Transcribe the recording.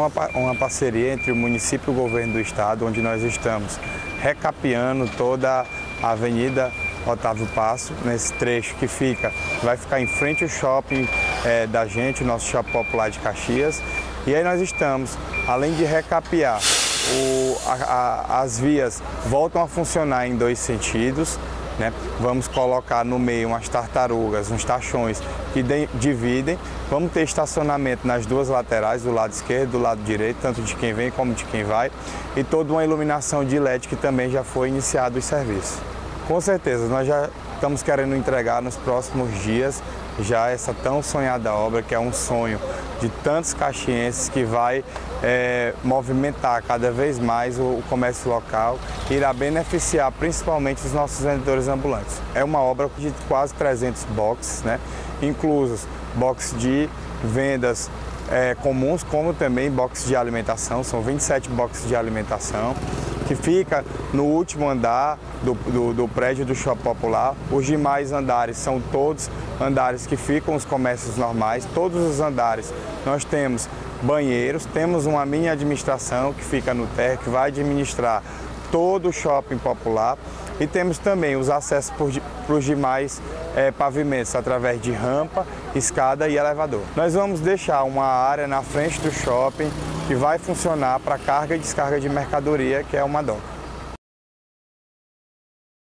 uma parceria entre o município e o governo do estado, onde nós estamos recapeando toda a Avenida Otávio Passo, nesse trecho que vai ficar em frente ao shopping da gente, o nosso Shopping Popular de Caxias. E aí nós estamos, além de recapear, as vias voltam a funcionar em 2 sentidos, né? Vamos colocar no meio umas tartarugas, uns tachões que dividem. Vamos ter estacionamento nas 2 laterais, do lado esquerdo e do lado direito, tanto de quem vem como de quem vai. E toda uma iluminação de LED que também já foi iniciado os serviços. Com certeza, nós já estamos querendo entregar nos próximos dias já essa tão sonhada obra, que é um sonho de tantos caxienses, que vai movimentar cada vez mais o comércio local e irá beneficiar principalmente os nossos vendedores ambulantes. É uma obra de quase 300 boxes, né? Inclusos boxes de vendas comuns, como também boxes de alimentação. São 27 boxes de alimentação, que fica no último andar do prédio do Shopping Popular. Os demais andares são todos andares que ficam os comércios normais. Todos os andares nós temos banheiros, temos uma mini administração que fica no térreo, que vai administrar todo o Shopping Popular, e temos também os acessos para os demais pavimentos, através de rampa, escada e elevador. Nós vamos deixar uma área na frente do shopping que vai funcionar para carga e descarga de mercadoria, que é uma doca.